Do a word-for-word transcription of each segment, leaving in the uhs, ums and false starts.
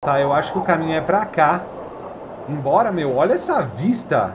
Tá, eu acho que o caminho é pra cá. Embora, meu, olha essa vista.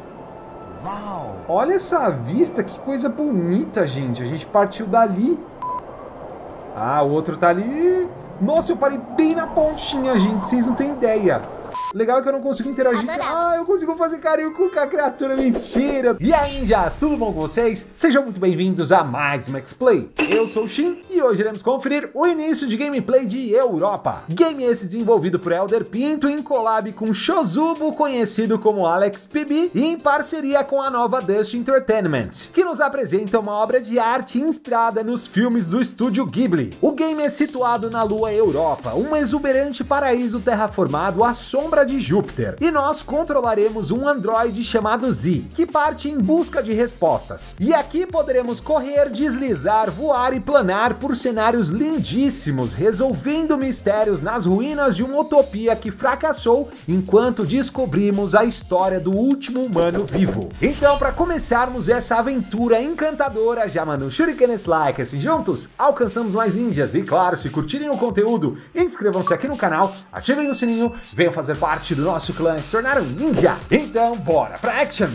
Olha essa vista, que coisa bonita, gente. A gente partiu dali. Ah, o outro tá ali. Nossa, eu parei bem na pontinha, gente. Vocês não têm ideia. Legal é que eu não consigo interagir. Ah, eu consigo fazer carinho com a criatura, mentira. E aí, ninjas, tudo bom com vocês? Sejam muito bem-vindos a mais Max Play. Eu sou o Shin e hoje iremos conferir o início de gameplay de Europa. Game esse desenvolvido por Elder Pinto em collab com Shozubo, conhecido como Alex P B, e em parceria com a nova Dust Entertainment, que nos apresenta uma obra de arte inspirada nos filmes do estúdio Ghibli. O game é situado na lua Europa, um exuberante paraíso terraformado à sombra de Júpiter, e nós controlaremos um androide chamado Z, que parte em busca de respostas. E aqui poderemos correr, deslizar, voar e planar por cenários lindíssimos, resolvendo mistérios nas ruínas de uma utopia que fracassou enquanto descobrimos a história do último humano vivo. Então, para começarmos essa aventura encantadora, já manda um shuriken nesse like, assim juntos alcançamos mais ninjas. E claro, se curtirem o conteúdo, inscrevam-se aqui no canal, ativem o sininho, venham fazer parte parte do nosso clã e se tornar um ninja. Então, bora pra action!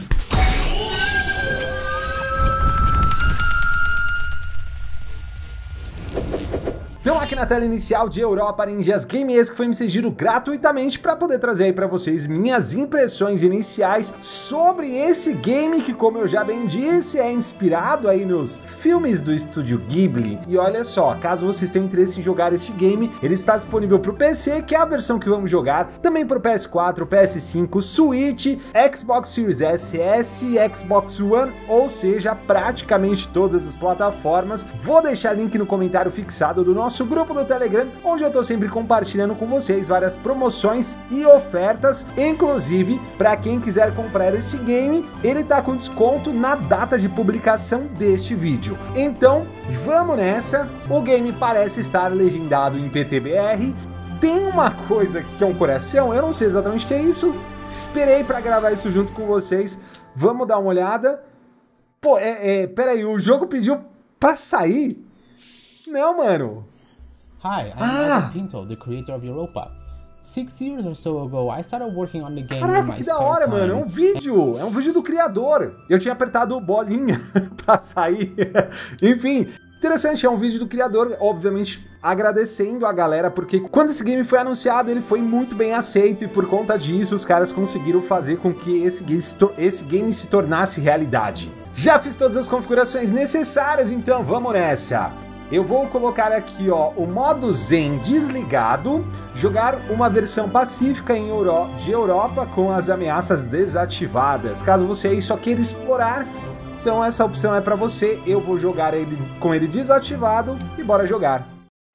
Então aqui na tela inicial de Europa Ninjas, game esse que foi me cedido gratuitamente para poder trazer aí para vocês minhas impressões iniciais sobre esse game que, como eu já bem disse, é inspirado aí nos filmes do estúdio Ghibli. E olha só, caso vocês tenham interesse em jogar este game, ele está disponível para o P C, que é a versão que vamos jogar, também para o P S quatro, P S cinco, Switch, Xbox Series S, S, Xbox One, ou seja, praticamente todas as plataformas. Vou deixar link no comentário fixado do nosso nosso grupo do Telegram, onde eu tô sempre compartilhando com vocês várias promoções e ofertas, inclusive para quem quiser comprar esse game, ele tá com desconto na data de publicação deste vídeo. Então, vamos nessa. O game parece estar legendado em P T B R. Tem uma coisa aqui que é um coração, eu não sei exatamente o que é isso. Esperei para gravar isso junto com vocês. Vamos dar uma olhada. Pô, é, é, peraí, o jogo pediu pra sair? Não, mano. Hi, I'm ah. Elder Pinto, the creator of Europa. Six years or so ago, I started working on the game. Caraca, in my que da hora, time. mano. É um vídeo. É um vídeo do criador. Eu tinha apertado bolinha pra sair. Enfim, interessante. É um vídeo do criador, obviamente agradecendo a galera, porque quando esse game foi anunciado, ele foi muito bem aceito e por conta disso, os caras conseguiram fazer com que esse, esse game se tornasse realidade. Já fiz todas as configurações necessárias, então vamos nessa. Eu vou colocar aqui, ó, o modo Zen desligado, jogar uma versão pacífica em Euro de Europa com as ameaças desativadas. Caso você só queira explorar, então essa opção é para você. Eu vou jogar ele com ele desativado e bora jogar.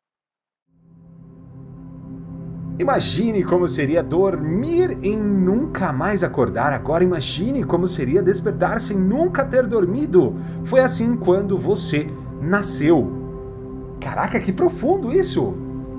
Imagine como seria dormir em nunca mais acordar. Agora imagine como seria despertar sem nunca ter dormido. Foi assim quando você nasceu. Caraca, que profundo isso!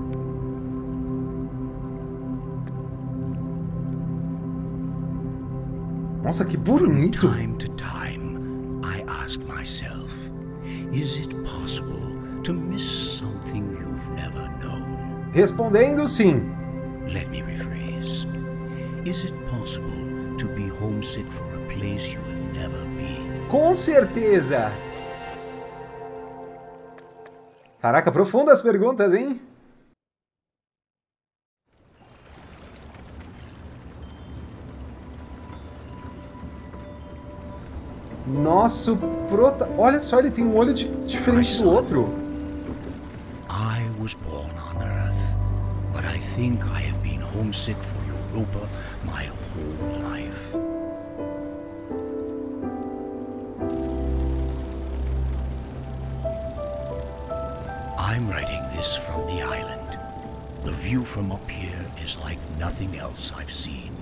Nossa, que bonito! From time to time, I ask myself, is it possible to miss something you've never known? Respondendo sim. Let me rephrase. Is it possible to be homesick for a place you have never been? Com certeza! Caraca, profundas perguntas, hein? Nosso prota... Olha só, ele tem um olho de... diferente do outro. I was born on Earth, but I think I have been homesick for Europa my whole life. I'm writing this from the island. The view from up here is like nothing else I've seen.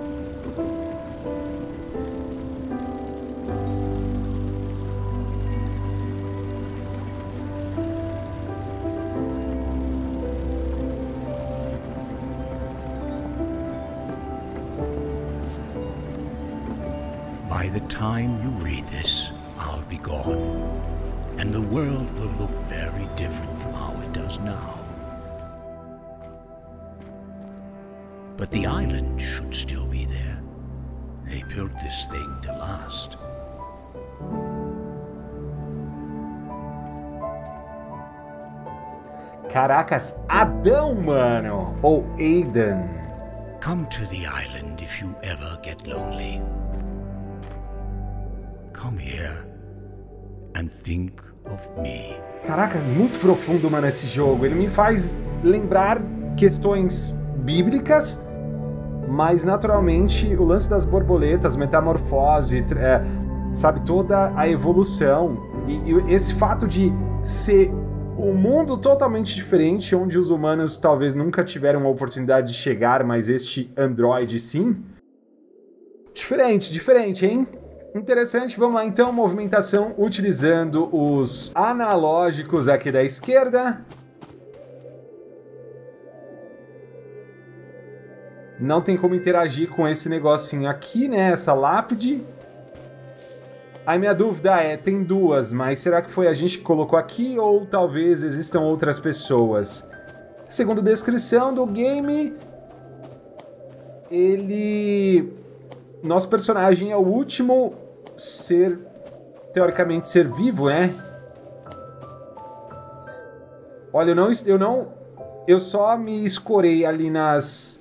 By the time you read this, I'll be gone. And the world will look very different from how it does now. But the island should still be there. They built this thing to last. Caracas, Adão, mano! Ou Aidan. Come to the island if you ever get lonely. Come here and think of me. Caracas, muito profundo, mano, esse jogo. Ele me faz lembrar questões bíblicas, mas naturalmente o lance das borboletas, metamorfose, é, sabe, toda a evolução e, e esse fato de ser um mundo totalmente diferente, onde os humanos talvez nunca tiveram a oportunidade de chegar, mas este androide sim. Diferente, diferente, hein? Interessante. Vamos lá então, movimentação utilizando os analógicos aqui da esquerda. Não tem como interagir com esse negocinho aqui, né? Essa lápide. Aí minha dúvida é, tem duas, mas será que foi a gente que colocou aqui ou talvez existam outras pessoas? Segundo a descrição do game, ele... Nosso personagem é o último ser, teoricamente, ser vivo, né? Olha, eu não... Eu, não, eu só me escorei ali nas...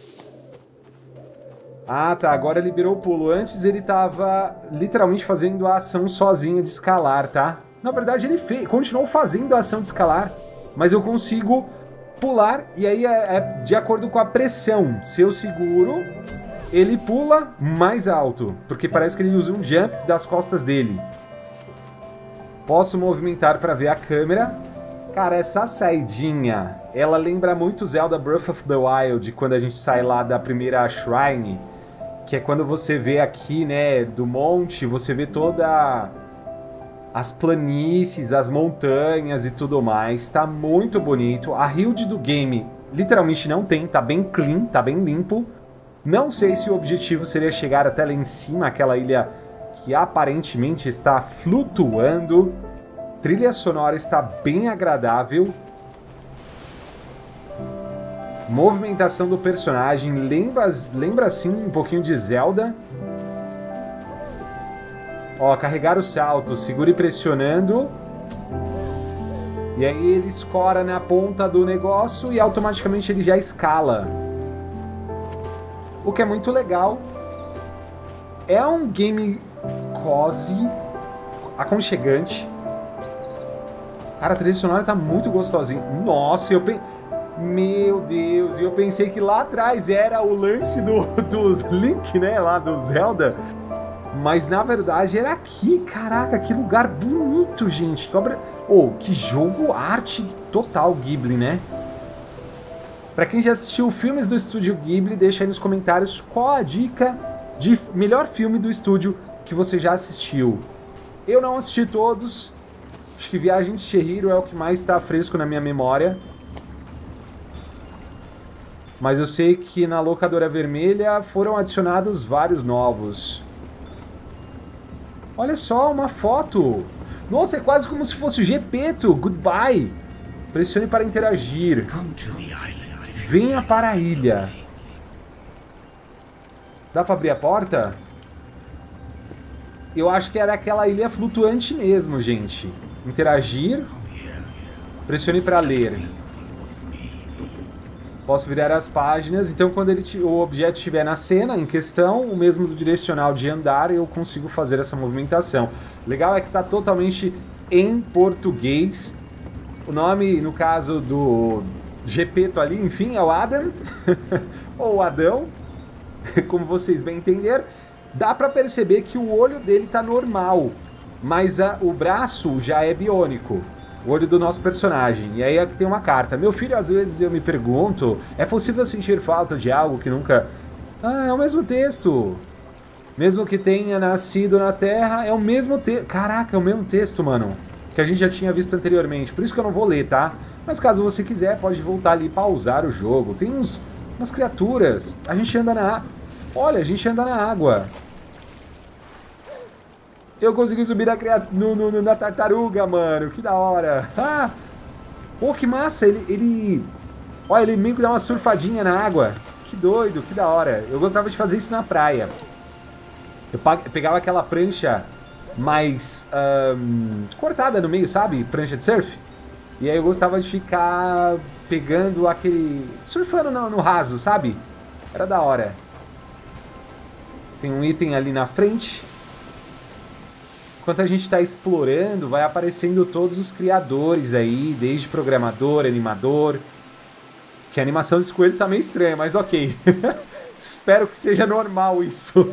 Ah, tá. Agora liberou o pulo. Antes ele tava literalmente fazendo a ação sozinho de escalar, tá? Na verdade, ele fez, continuou fazendo a ação de escalar, mas eu consigo pular e aí é, é de acordo com a pressão. Se eu seguro, ele pula mais alto, porque parece que ele usa um jump das costas dele. Posso movimentar para ver a câmera. Cara, essa saidinha, ela lembra muito Zelda Breath of the Wild, quando a gente sai lá da primeira Shrine, que é quando você vê aqui, né, do monte, você vê toda as planícies, as montanhas e tudo mais. Tá muito bonito. A H U D do game literalmente não tem, tá bem clean, tá bem limpo. Não sei se o objetivo seria chegar até lá em cima, aquela ilha que aparentemente está flutuando. Trilha sonora está bem agradável. Movimentação do personagem lembra, lembra assim um pouquinho de Zelda. Ó, carregar o salto, segure pressionando. E aí ele escora na ponta do negócio e automaticamente ele já escala. O que é muito legal. É um game cozy, aconchegante. Cara, a trilha sonora tá muito gostosinha. Nossa, eu pensei... Meu Deus, eu pensei que lá atrás era o lance do, dos Link, né? Lá do Zelda. Mas na verdade era aqui. Caraca, que lugar bonito, gente. Que obra... Oh, que jogo arte total Ghibli, né? Pra quem já assistiu filmes do estúdio Ghibli, deixa aí nos comentários qual a dica de melhor filme do estúdio que você já assistiu. Eu não assisti todos. Acho que Viagem de Chihiro é o que mais está fresco na minha memória. Mas eu sei que na locadora vermelha foram adicionados vários novos. Olha só, uma foto. Nossa, é quase como se fosse o Gepeto. Goodbye. Pressione para interagir. Venha para a ilha. Dá para abrir a porta? Eu acho que era aquela ilha flutuante mesmo, gente. Interagir. Pressione para ler. Posso virar as páginas, então quando ele, o objeto estiver na cena em questão, o mesmo do direcional de andar, eu consigo fazer essa movimentação. Legal é que está totalmente em português. O nome, no caso do Gepeto ali, enfim, é o Adam, ou Adão, como vocês bem entenderam. Dá para perceber que o olho dele está normal, mas a, o braço já é biônico. O olho do nosso personagem. E aí aqui tem uma carta. Meu filho, às vezes eu me pergunto, é possível sentir falta de algo que nunca... Ah, é o mesmo texto. Mesmo que tenha nascido na Terra, é o mesmo texto. Caraca, é o mesmo texto, mano. Que a gente já tinha visto anteriormente. Por isso que eu não vou ler, tá? Mas caso você quiser, pode voltar ali e pausar o jogo. Tem uns, umas criaturas. A gente anda na... Olha, a gente anda na água. Eu consegui subir na, no, no, na tartaruga, mano. Que da hora. Ah! Pô, que massa. Ele, ele... Olha, ele meio que dá uma surfadinha na água. Que doido, que da hora. Eu gostava de fazer isso na praia. Eu pegava aquela prancha mais um, cortada no meio, sabe? Prancha de surf. E aí eu gostava de ficar pegando aquele... surfando no, no raso, sabe? Era da hora. Tem um item ali na frente. Enquanto a gente está explorando, vai aparecendo todos os criadores aí, desde programador, animador. Que a animação desse coelho tá meio estranha, mas ok. Espero que seja normal isso.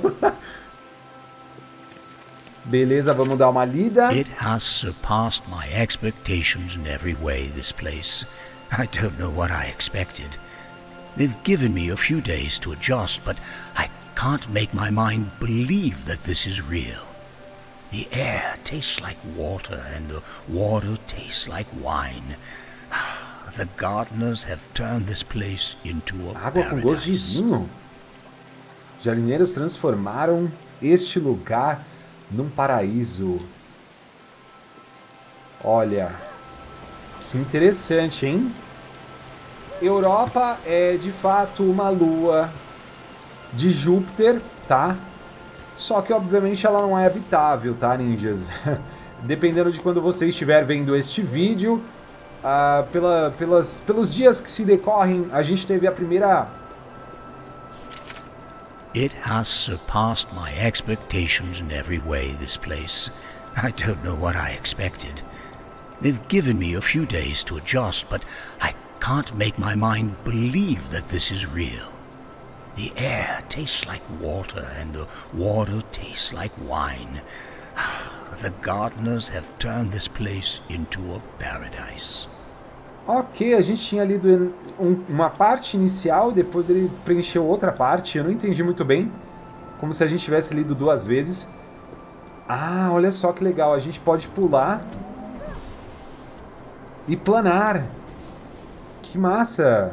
Beleza, vamos dar uma lida. It has surpassed my expectations in every way, this place. I don't know what I expected. They've given me a few days to adjust, but I can't make my mind believe that this is real. The air tastes like water, and the water tastes like wine. The gardeners have turned this place into a Água com gosto de vinho. Os jardineiros transformaram este lugar num paraíso. Olha, que interessante, hein? Europa é de fato uma lua de Júpiter, tá? Só que obviamente ela não é habitável, tá, ninjas? Dependendo de quando você estiver vendo este vídeo, uh, pela, pelas, pelos dias que se decorrem, a gente teve a primeira... It has surpassed my expectations in every way, this place. I don't know what I expected. They've given me a few days to adjust, but I can't make my mind believe that this is real. The air tastes like water, and the water tastes like wine. The gardeners have turned this place into a paradise. Ok, a gente tinha lido um, uma parte inicial e depois ele preencheu outra parte. Eu não entendi muito bem, como se a gente tivesse lido duas vezes. Ah, olha só que legal, a gente pode pular e planar. Que massa!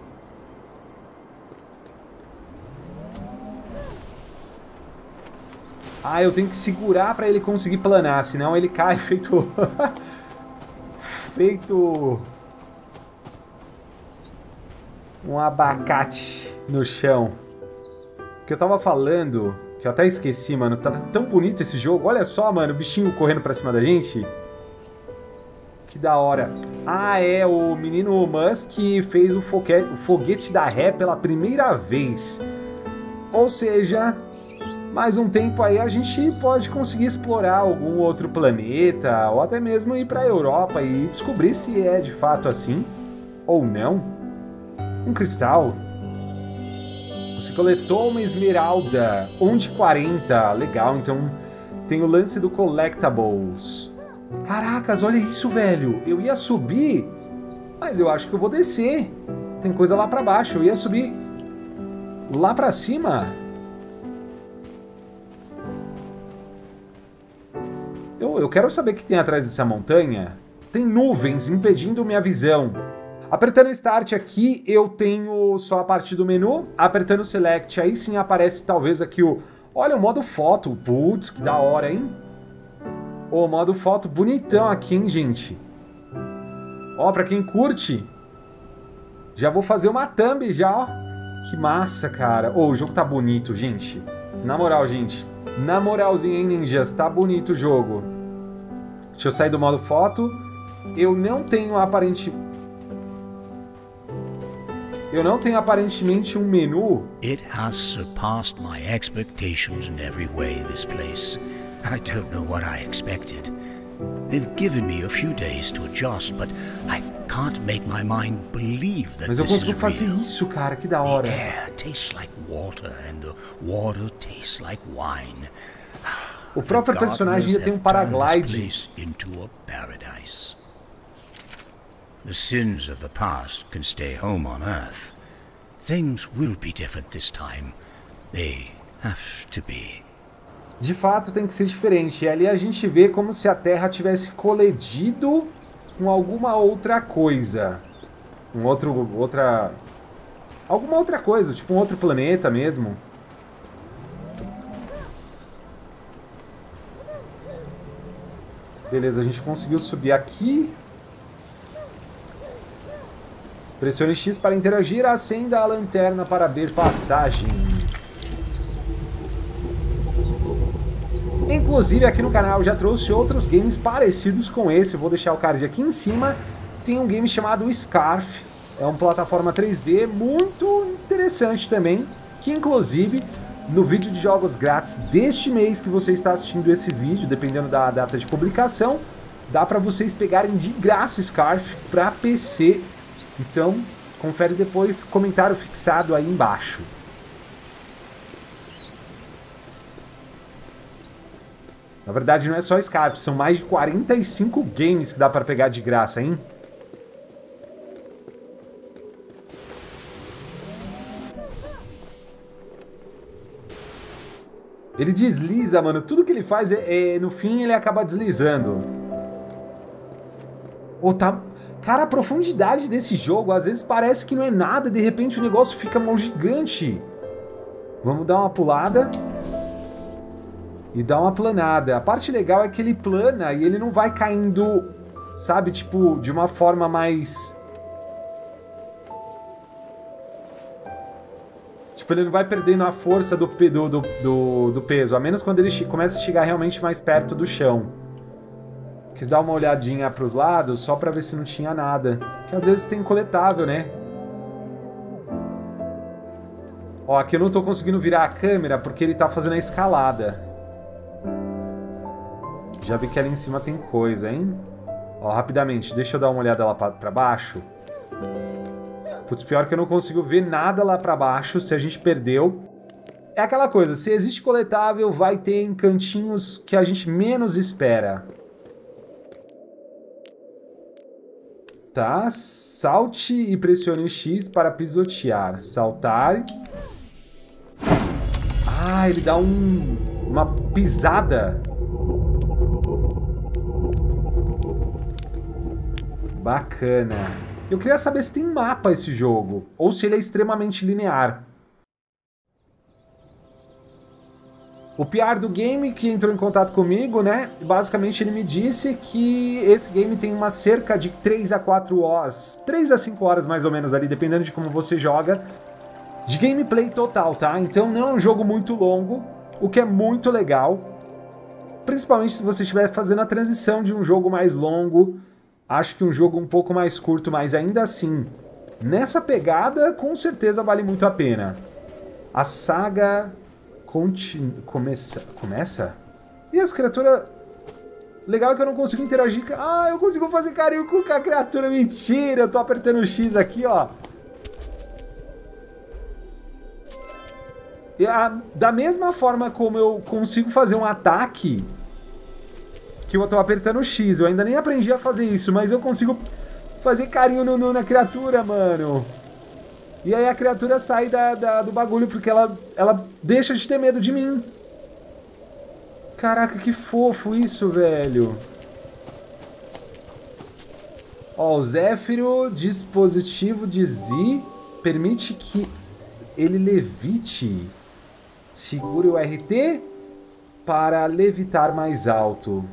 Ah, eu tenho que segurar para ele conseguir planar, senão ele cai feito... feito... um abacate no chão. O que eu tava falando, que eu até esqueci, mano. Tá tão bonito esse jogo. Olha só, mano, o bichinho correndo pra cima da gente. Que da hora. Ah, é, o menino Musk fez o foguete, o foguete da ré pela primeira vez. Ou seja, mais um tempo aí a gente pode conseguir explorar algum outro planeta, ou até mesmo ir pra Europa e descobrir se é de fato assim, ou não. Um cristal. Você coletou uma esmeralda. um de quarenta. Legal, então tem o lance do Collectables. Caracas, olha isso, velho. Eu ia subir, mas eu acho que eu vou descer. Tem coisa lá pra baixo. Eu ia subir lá pra cima. Eu, eu quero saber o que tem atrás dessa montanha. Tem nuvens impedindo minha visão. Apertando Start aqui, eu tenho só a parte do menu. Apertando Select, aí sim aparece talvez aqui o... Olha, o modo foto. Putz, que da hora, hein? O modo foto bonitão aqui, hein, gente? Ó, pra quem curte, já vou fazer uma thumb já, ó. Que massa, cara. Ô, o jogo tá bonito, gente. Na moral, gente. Na moralzinha, hein, ninjas? Tá bonito o jogo. Deixa eu sair do modo foto. Eu não tenho aparente... Eu não tenho aparentemente um menu. It has surpassed my expectations in every way, this place. I don't know what I expected. They've given me a few days to adjust, but I can't make my mind believe that Mas eu this is consigo fazer real. isso, cara, que da hora. The air tastes like water, and the water tastes like wine. O próprio personagem ainda tem um paraglide. Into a paradise. The sins of the past can stay home on Earth. Things will be different this time. They have to be. De fato tem que ser diferente. E ali a gente vê como se a Terra tivesse colidido com alguma outra coisa. Um outro, outra... Alguma outra coisa, tipo um outro planeta mesmo. Beleza, a gente conseguiu subir aqui. Pressione X para interagir, acenda a lanterna para ver passagem. Inclusive aqui no canal eu já trouxe outros games parecidos com esse, eu vou deixar o card aqui em cima. Tem um game chamado Scarf, é uma plataforma três D muito interessante também, que inclusive no vídeo de jogos grátis deste mês que você está assistindo esse vídeo, dependendo da data de publicação, dá para vocês pegarem de graça Scarf para P C. Então, confere depois, comentário fixado aí embaixo. Na verdade não é só Scarf, são mais de quarenta e cinco games que dá para pegar de graça, hein? Ele desliza, mano. Tudo que ele faz, é, é no fim, ele acaba deslizando. Ou tá... Cara, a profundidade desse jogo, às vezes parece que não é nada, de repente o negócio fica mal gigante. Vamos dar uma pulada. E dar uma planada. A parte legal é que ele plana e ele não vai caindo, sabe, tipo, de uma forma mais... Tipo, ele não vai perdendo a força do, do, do, do, do peso, a menos quando ele começa a chegar realmente mais perto do chão. Quis dar uma olhadinha pros lados só pra ver se não tinha nada. Que às vezes tem coletável, né? Ó, aqui eu não tô conseguindo virar a câmera porque ele tá fazendo a escalada. Já vi que ali em cima tem coisa, hein? Ó, rapidamente, deixa eu dar uma olhada lá pra, pra baixo. Putz, pior que eu não consigo ver nada lá pra baixo, se a gente perdeu. É aquela coisa, se existe coletável, vai ter em cantinhos que a gente menos espera. Tá, salte e pressione X para pisotear. Saltar. Ah, ele dá um, uma pisada. Bacana. Eu queria saber se tem mapa esse jogo, ou se ele é extremamente linear. O P R do game que entrou em contato comigo, né, basicamente ele me disse que esse game tem uma cerca de três a quatro horas, três a cinco horas mais ou menos ali, dependendo de como você joga, de gameplay total, tá? Então não é um jogo muito longo, o que é muito legal, principalmente se você estiver fazendo a transição de um jogo mais longo. Acho que um jogo um pouco mais curto, mas ainda assim, nessa pegada, com certeza vale muito a pena. A saga continua... Começa? Começa? E as criaturas... Legal que eu não consigo interagir... Ah, eu consigo fazer carinho com a criatura. Mentira, eu tô apertando o X aqui, ó. E a... Da mesma forma como eu consigo fazer um ataque... que eu tô apertando o X, eu ainda nem aprendi a fazer isso, mas eu consigo fazer carinho no, no, na criatura, mano. E aí a criatura sai da, da, do bagulho porque ela, ela deixa de ter medo de mim. Caraca, que fofo isso, velho. Ó, o Zéfiro, dispositivo de Z, permite que ele levite. Segure o R T para levitar mais alto.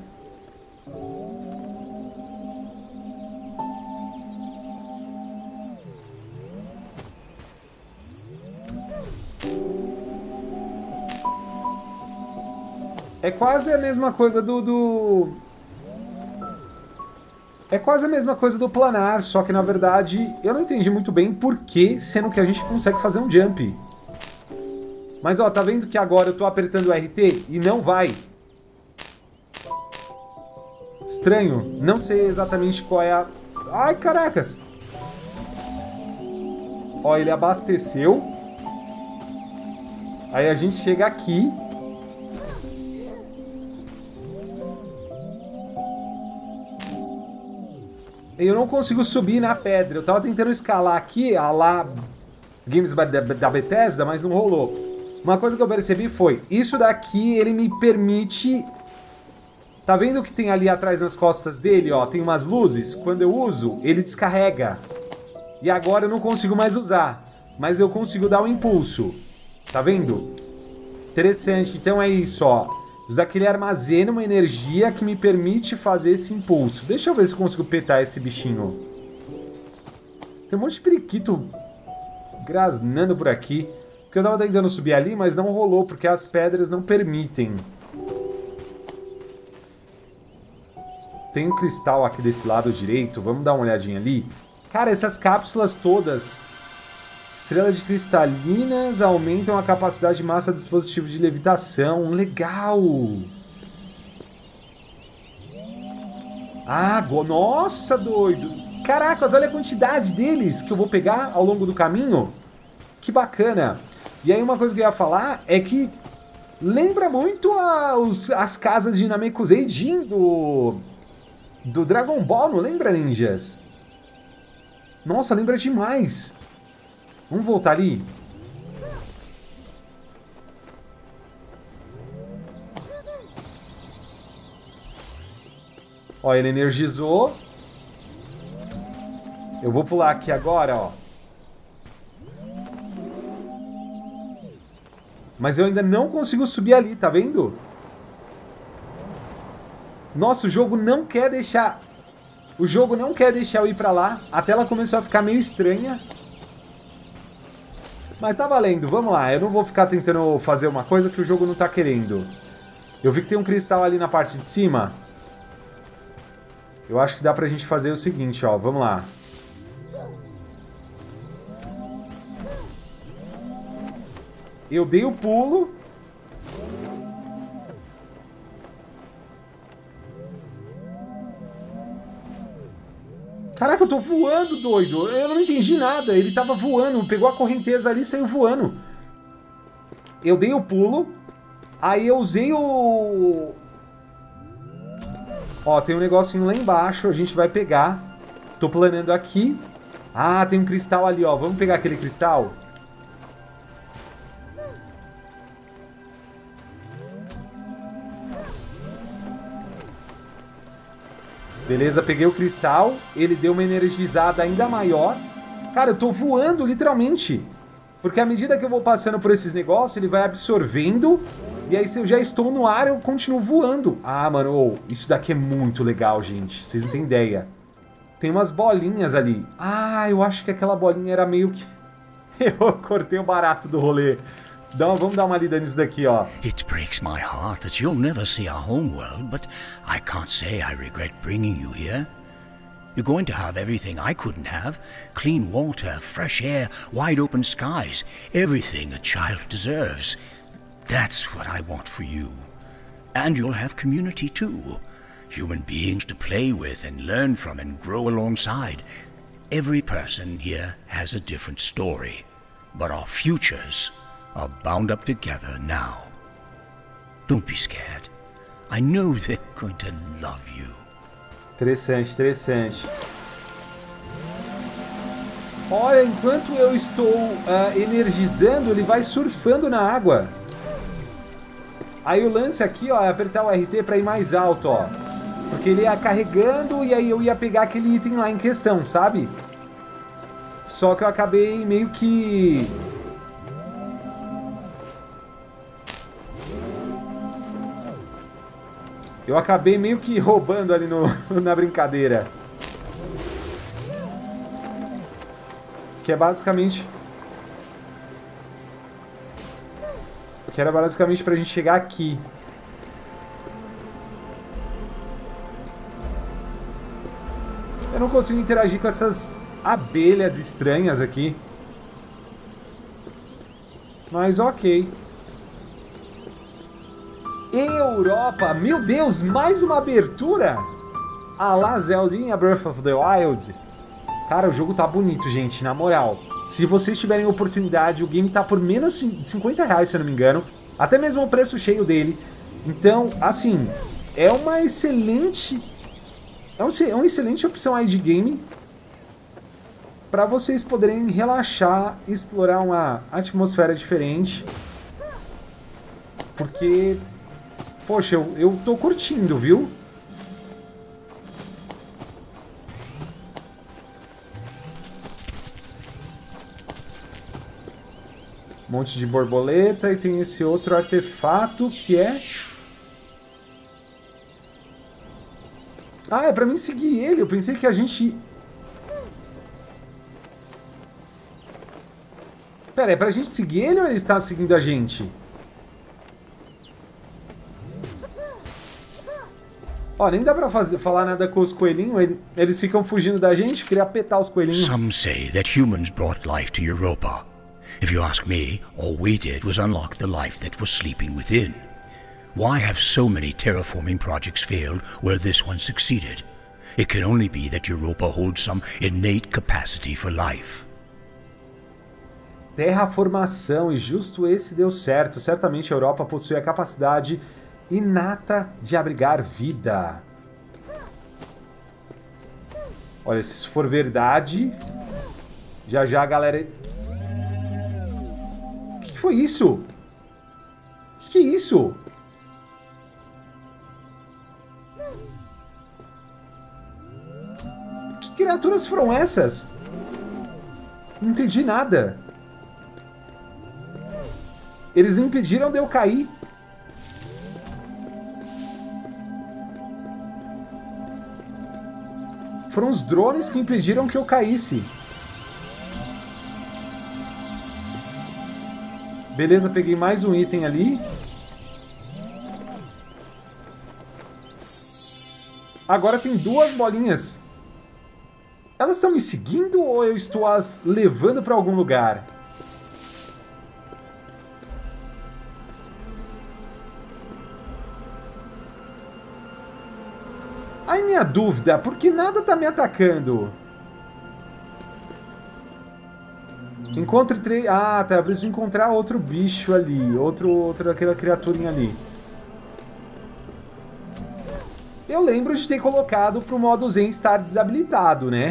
É quase a mesma coisa do, do... É quase a mesma coisa do planar, só que na verdade eu não entendi muito bem por que, sendo que a gente consegue fazer um jump. Mas ó, tá vendo que agora eu tô apertando o R T e não vai? Estranho, não sei exatamente qual é a... Ai, caracas! Ó, ele abasteceu. Aí a gente chega aqui. Eu não consigo subir na pedra. Eu tava tentando escalar aqui, a lá Games da Bethesda, mas não rolou. Uma coisa que eu percebi foi, isso daqui ele me permite... Tá vendo o que tem ali atrás nas costas dele, ó? Tem umas luzes. Quando eu uso, ele descarrega. E agora eu não consigo mais usar. Mas eu consigo dar um impulso. Tá vendo? Interessante. Então é isso, ó. Isso daqui ele armazena uma energia que me permite fazer esse impulso. Deixa eu ver se eu consigo petar esse bichinho. Tem um monte de periquito grasnando por aqui. Porque eu tava tentando subir ali, mas não rolou, porque as pedras não permitem. Tem um cristal aqui desse lado direito. Vamos dar uma olhadinha ali. Cara, essas cápsulas todas... Estrelas de cristalinas aumentam a capacidade de massa do dispositivo de levitação. Legal! Ah, go... nossa, doido! Caracas, olha a quantidade deles que eu vou pegar ao longo do caminho. Que bacana! E aí uma coisa que eu ia falar é que lembra muito a, os, as casas de Namekusei-jin do, do Dragon Ball, não lembra, ninjas? Nossa, lembra demais. Vamos voltar ali? Ó, ele energizou. Eu vou pular aqui agora, ó. Mas eu ainda não consigo subir ali, tá vendo? Nossa, o jogo não quer deixar... O jogo não quer deixar eu ir pra lá. A tela começou a ficar meio estranha. Mas tá valendo, vamos lá. Eu não vou ficar tentando fazer uma coisa que o jogo não tá querendo. Eu vi que tem um cristal ali na parte de cima. Eu acho que dá pra gente fazer o seguinte, ó. Vamos lá. Eu dei o pulo. Caraca, eu tô voando, doido. Eu não entendi nada. Ele tava voando. Pegou a correnteza ali e saiu voando. Eu dei o pulo. Aí eu usei o... Ó, tem um negocinho lá embaixo. A gente vai pegar. Tô planando aqui. Ah, tem um cristal ali, ó. Vamos pegar aquele cristal? Beleza, peguei o cristal, ele deu uma energizada ainda maior. Cara, eu tô voando, literalmente. Porque à medida que eu vou passando por esses negócios, ele vai absorvendo. E aí, se eu já estou no ar, eu continuo voando. Ah, mano, oh, isso daqui é muito legal, gente. Vocês não têm ideia. Tem umas bolinhas ali. Ah, eu acho que aquela bolinha era meio que... eu cortei o barato do rolê. Então, vamos dar uma lida nisso daqui, ó. It breaks my heart that you'll never see our homeworld, but I can't say I regret bringing you here. You're going to have everything I couldn't have. Clean water, fresh air, wide open skies. Everything a child deserves. That's what I want for you. And you'll have community too. Human beings to play with and learn from and grow alongside. Every person here has a different story. But our futures... are bound up together now. Don't be scared. I know they're going to love you. Interessante, interessante. Olha, enquanto eu estou uh, energizando, ele vai surfando na água. Aí o lance aqui, ó, é apertar o R T para ir mais alto, ó. Porque ele ia carregando e aí eu ia pegar aquele item lá em questão, sabe? Só que eu acabei meio que... Eu acabei meio que roubando ali no, na brincadeira. Que é basicamente... Que era basicamente pra gente chegar aqui. Eu não consigo interagir com essas abelhas estranhas aqui. Mas ok. Europa, meu Deus, mais uma abertura a la Zeldinha Breath of the Wild. Cara, o jogo tá bonito, gente, na moral. Se vocês tiverem oportunidade, o game tá por menos de cinquenta reais, se eu não me engano. Até mesmo o preço cheio dele. Então, assim, é uma excelente... É uma excelente opção aí de game para vocês poderem relaxar e explorar uma atmosfera diferente. Porque... Poxa, eu, eu tô curtindo, viu? Um monte de borboleta e tem esse outro artefato que é... Ah, é pra mim seguir ele. Eu pensei que a gente... Pera, é pra gente seguir ele ou ele está seguindo a gente? Ó, nem dá pra fazer, falar nada com os coelhinhos. Eles ficam fugindo da gente. Queria apetar os coelhinhos. Some say that humans brought life to Europa. If you ask me, all we did was unlock the life that was sleeping within. Why have so many terraforming projects failed where this one succeeded? It can only be that Europa holds some innate capacity for life. Terraformação, e justo esse deu certo. Certamente a Europa possui a capacidade inata de abrigar vida. Olha, se isso for verdade, já já a galera... O que, que foi isso? O que, que é isso? Que criaturas foram essas? Não entendi nada. Eles impediram de eu cair. Foram os drones que impediram que eu caísse. Beleza, peguei mais um item ali. Agora tem duas bolinhas. Elas estão me seguindo ou eu estou as levando para algum lugar? Aí minha dúvida, por que nada tá me atacando? Encontre três... Ah, tá, eu preciso encontrar outro bicho ali, outro, outra aquela criaturinha ali. Eu lembro de ter colocado pro modo Zen estar desabilitado, né?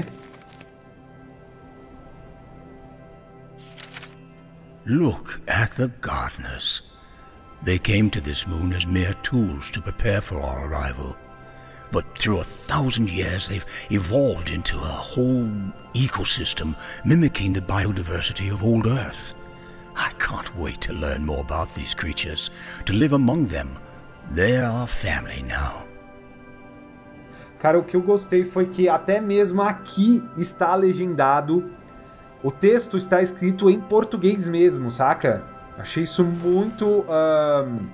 Look at the gardeners. They came to this moon as mere tools to prepare for our arrival. But through a thousand years, they've evolved into a whole ecosystem, mimicking the biodiversity of old Earth. I can't wait to learn more about these creatures, to live among them. They're our family now. Cara, o que eu gostei foi que até mesmo aqui está legendado. O texto está escrito em português mesmo, saca? Achei isso muito... Uh...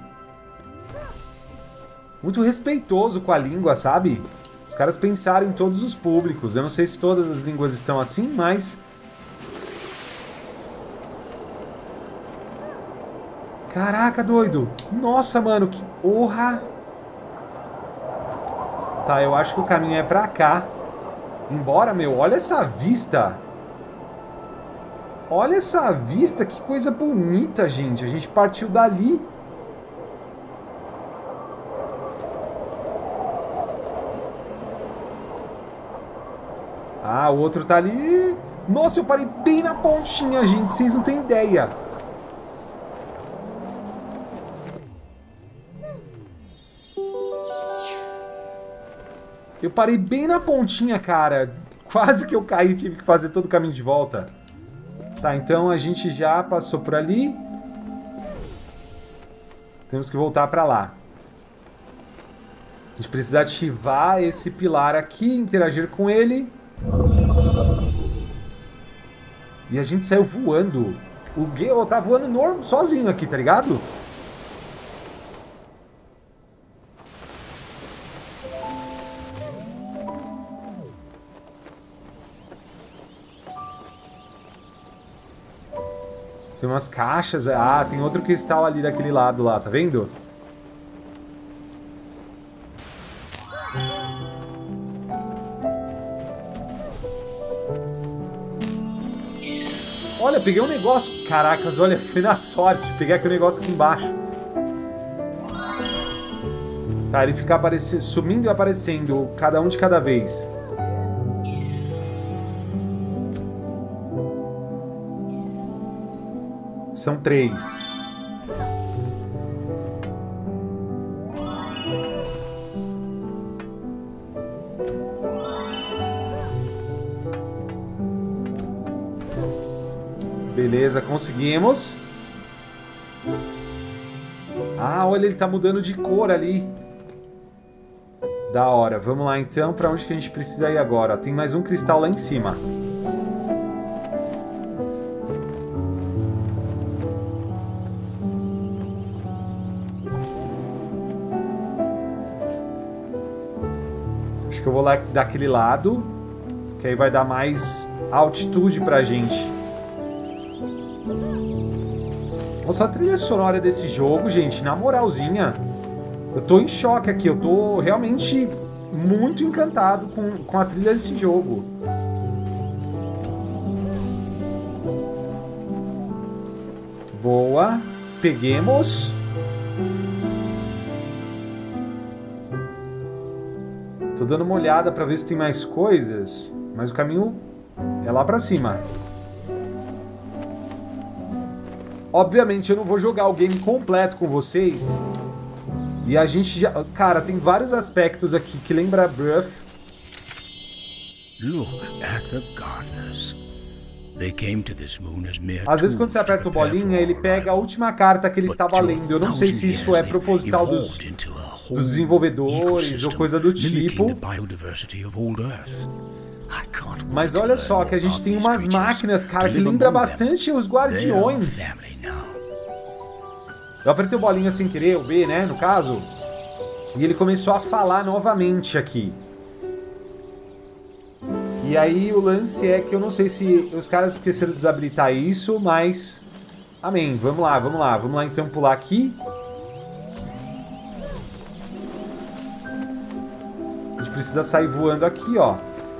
muito respeitoso com a língua, sabe? Os caras pensaram em todos os públicos. Eu não sei se todas as línguas estão assim, mas... Caraca, doido! Nossa, mano, que porra! Tá, eu acho que o caminho é pra cá. Embora, meu, olha essa vista! Olha essa vista, que coisa bonita, gente! A gente partiu dali... Ah, o outro tá ali. Nossa, eu parei bem na pontinha, gente. Vocês não têm ideia. Eu parei bem na pontinha, cara. Quase que eu caí e tive que fazer todo o caminho de volta. Tá, então a gente já passou por ali. Temos que voltar pra lá. A gente precisa ativar esse pilar aqui, interagir com ele. E a gente saiu voando. O Gale tá voando normal, sozinho aqui, tá ligado? Tem umas caixas. Ah, tem outro cristal ali daquele lado lá, tá vendo? Olha, peguei um negócio. Caracas, olha, fui na sorte. Peguei aquele negócio aqui embaixo. Tá, ele fica aparecendo, sumindo e aparecendo, cada um de cada vez. São três. Beleza, conseguimos. Ah, olha, ele tá mudando de cor ali. Da hora. Vamos lá, então. Pra onde que a gente precisa ir agora? Tem mais um cristal lá em cima. Acho que eu vou lá daquele lado, que aí vai dar mais altitude pra gente. Nossa, a trilha sonora desse jogo, gente, na moralzinha, eu tô em choque aqui, eu tô realmente muito encantado com, com a trilha desse jogo. Boa, peguemos. Tô dando uma olhada pra ver se tem mais coisas, mas o caminho é lá pra cima. Obviamente eu não vou jogar o game completo com vocês. E a gente já... Cara, tem vários aspectos aqui que lembra Breath. Look at the gardeners. They came to this moon as mere Às vezes quando você aperta o bolinha, ele pega a última carta que ele estava lendo. Eu não sei se isso é proposital dos, dos desenvolvedores ou coisa do tipo. Mas olha só que a gente tem umas máquinas, cara, que lembra bastante os Guardiões. Eu apertei o bolinha sem querer, o B, né, no caso. E ele começou a falar novamente aqui. E aí o lance é que eu não sei se os caras esqueceram de desabilitar isso, mas... Amém, vamos lá, vamos lá. Vamos lá então pular aqui. A gente precisa sair voando aqui, ó.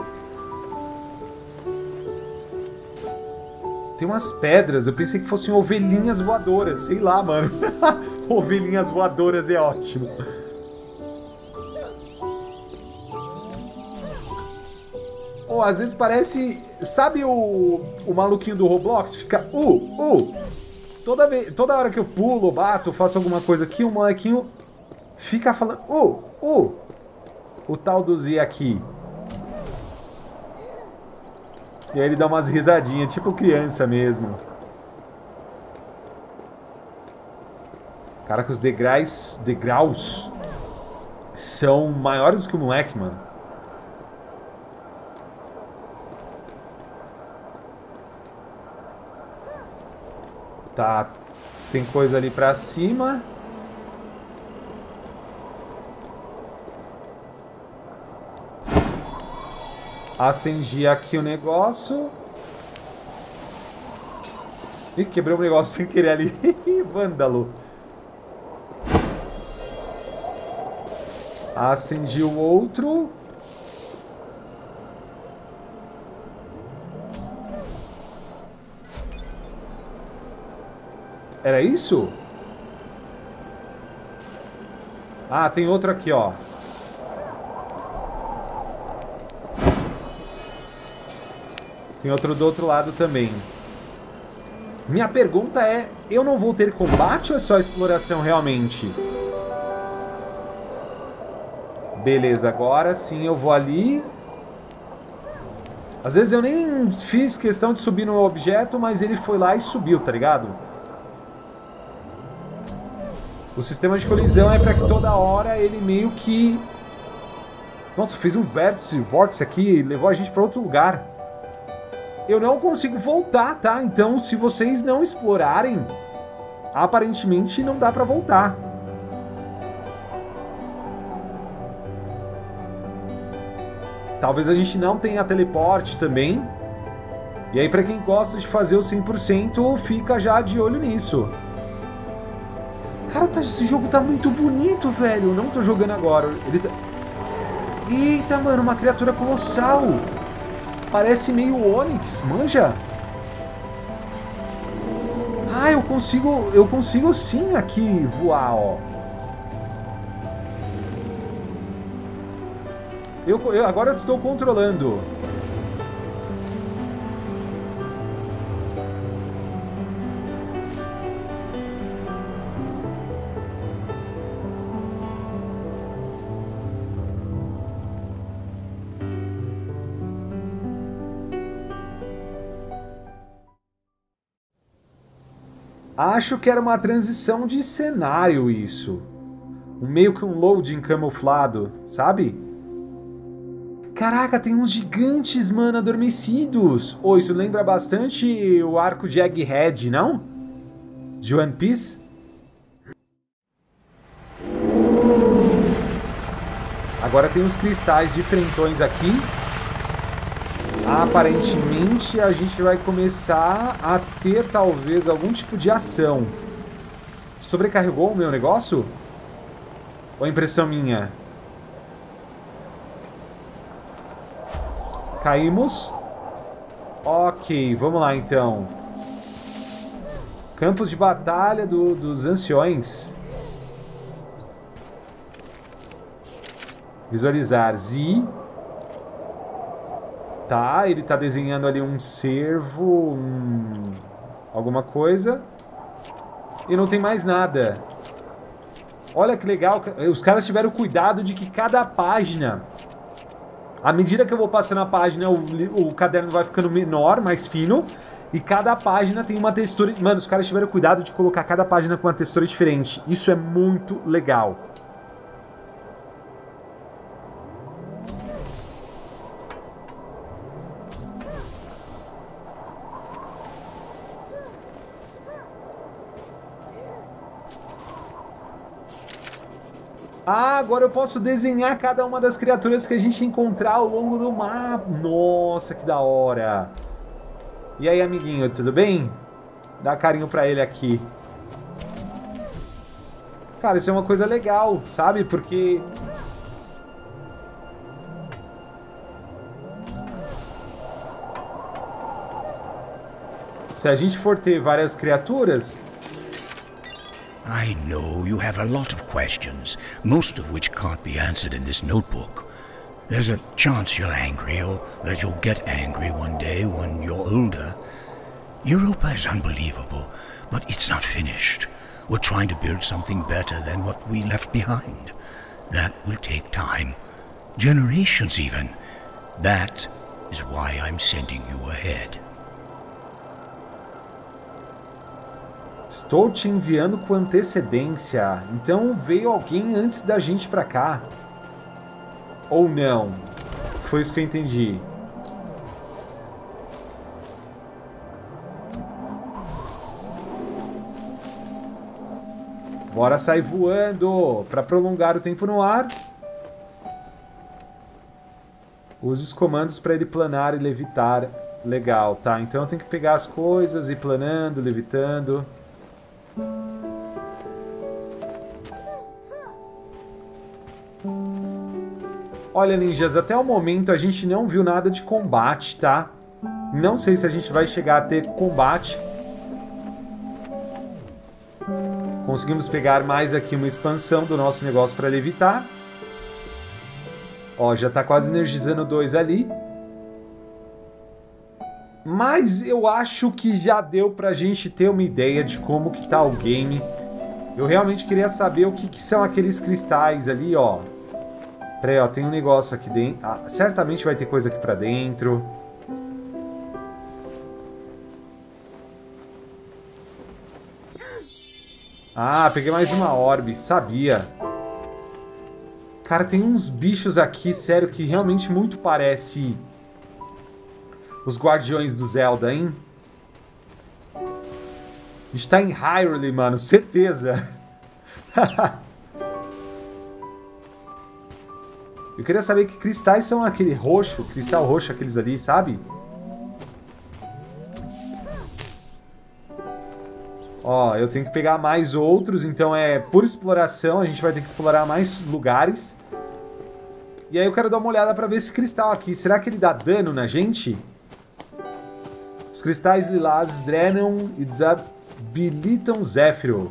Tem umas pedras, eu pensei que fossem ovelhinhas voadoras. Sei lá, mano. Ovelhinhas voadoras é ótimo. Oh, às vezes parece... Sabe o, o maluquinho do Roblox? Fica... Uh, uh. Toda, vez, toda hora que eu pulo, bato, faço alguma coisa aqui, o molequinho fica falando... Uh, uh. O tal do Z aqui. E aí ele dá umas risadinhas, tipo criança mesmo. Caraca, os degraus, degraus são maiores que o moleque, mano. Tá, tem coisa ali pra cima. Acendi aqui o negócio. Ih, quebrei um negócio sem querer ali. Vândalo. Acendi o outro. Era isso? Ah, tem outro aqui, ó. Tem outro do outro lado também. Minha pergunta é, eu não vou ter combate ou é só exploração realmente? Beleza, agora sim eu vou ali. Às vezes eu nem fiz questão de subir no objeto, mas ele foi lá e subiu, tá ligado? O sistema de colisão é pra que toda hora ele meio que... Nossa, fez um vértice, vórtice aqui e levou a gente pra outro lugar. Eu não consigo voltar, tá? Então, se vocês não explorarem, aparentemente não dá pra voltar. Talvez a gente não tenha teleporte também. E aí, pra quem gosta de fazer o cem por cento, fica já de olho nisso. Cara, tá, esse jogo tá muito bonito, velho. Eu não tô jogando agora. Ele tá... Eita, mano, uma criatura colossal. Parece meio Onix, manja? Ah, eu consigo... Eu consigo sim aqui voar, ó. Eu, eu agora eu estou controlando. Acho que era uma transição de cenário isso. Um meio que um loading camuflado, sabe? Caraca, tem uns gigantes, mano, adormecidos. Oh, isso lembra bastante o arco de Egghead, não? De One Piece? agora tem os cristais diferentões aqui. Aparentemente a gente vai começar a ter talvez algum tipo de ação. Sobrecarregou o meu negócio? Ou é impressão minha? Caímos. Ok, vamos lá então. Campos de batalha do, dos anciões. Visualizar. Z. Tá, ele tá desenhando ali um cervo, um... alguma coisa. E não tem mais nada. Olha que legal. Os caras tiveram cuidado de que cada página... À medida que eu vou passando a página, o, o caderno vai ficando menor, mais fino. E cada página tem uma textura... Mano, os caras tiveram cuidado de colocar cada página com uma textura diferente. Isso é muito legal. Ah, agora eu posso desenhar cada uma das criaturas que a gente encontrar ao longo do mapa. Nossa, que da hora. E aí, amiguinho, tudo bem? Dá carinho pra ele aqui. Cara, isso é uma coisa legal, sabe? Porque... se a gente for ter várias criaturas... I know you have a lot of questions, most of which can't be answered in this notebook. There's a chance you're angry, or that you'll get angry one day when you're older. Europa is unbelievable, but it's not finished. We're trying to build something better than what we left behind. That will take time. Generations even. That is why I'm sending you ahead. Estou te enviando com antecedência. Então veio alguém antes da gente pra cá. Ou não? Foi isso que eu entendi. Bora sair voando para prolongar o tempo no ar. Use os comandos para ele planar e levitar. Legal, tá? Então eu tenho que pegar as coisas e ir planando, levitando. Olha, ninjas, até o momento a gente não viu nada de combate, tá? Não sei se a gente vai chegar a ter combate. Conseguimos pegar mais aqui uma expansão do nosso negócio para levitar. Ó, já tá quase energizando dois ali. Mas eu acho que já deu pra gente ter uma ideia de como que tá o game. Eu realmente queria saber o que, que são aqueles cristais ali, ó. Peraí, ó, tem um negócio aqui dentro. Ah, certamente vai ter coisa aqui pra dentro. Ah, peguei mais uma orbe, sabia. Cara, tem uns bichos aqui, sério, que realmente muito parece os Guardiões do Zelda, hein? A gente tá em Hyrule, mano, certeza. Eu queria saber que cristais são aquele roxo, cristal roxo, aqueles ali, sabe? Ó, eu tenho que pegar mais outros, então é por exploração, a gente vai ter que explorar mais lugares. E aí eu quero dar uma olhada pra ver esse cristal aqui. Será que ele dá dano na gente? Os cristais lilazes drenam e desabilitam Zephyro.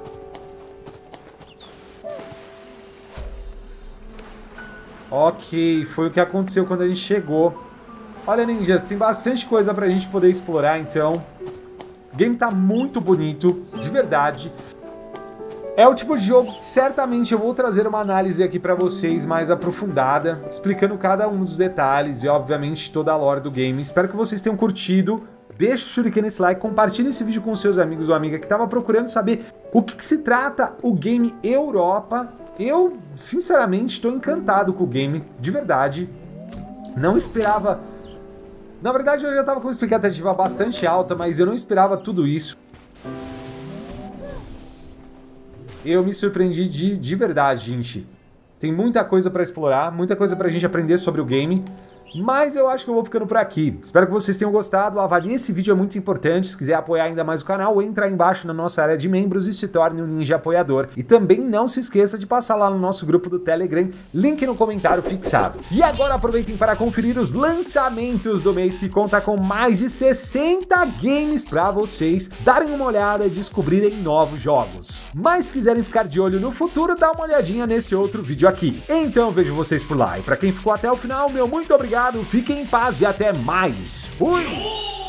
Ok, foi o que aconteceu quando a gente chegou. Olha, ninjas, tem bastante coisa pra gente poder explorar, então. O game tá muito bonito, de verdade. É o tipo de jogo que certamente eu vou trazer uma análise aqui pra vocês mais aprofundada, explicando cada um dos detalhes e, obviamente, toda a lore do game. Espero que vocês tenham curtido. Deixa o shuriken nesse like, compartilhe esse vídeo com seus amigos ou amiga que tava procurando saber o que, que se trata o game Europa. Eu, sinceramente, estou encantado com o game, de verdade. Não esperava... Na verdade, eu já estava com uma expectativa bastante alta, mas eu não esperava tudo isso. Eu me surpreendi de, de verdade, gente. Tem muita coisa pra explorar, muita coisa pra gente aprender sobre o game. Mas eu acho que eu vou ficando por aqui. Espero que vocês tenham gostado. Avalie esse vídeo, é muito importante. Se quiser apoiar ainda mais o canal, entra aí embaixo na nossa área de membros e se torne um ninja apoiador. E também não se esqueça de passar lá no nosso grupo do Telegram, link no comentário fixado. E agora aproveitem para conferir os lançamentos do mês, que conta com mais de sessenta games para vocês darem uma olhada e descobrirem novos jogos. Mas se quiserem ficar de olho no futuro, dá uma olhadinha nesse outro vídeo aqui. Então vejo vocês por lá. E para quem ficou até o final, meu muito obrigado. Fiquem em paz e até mais. Fui!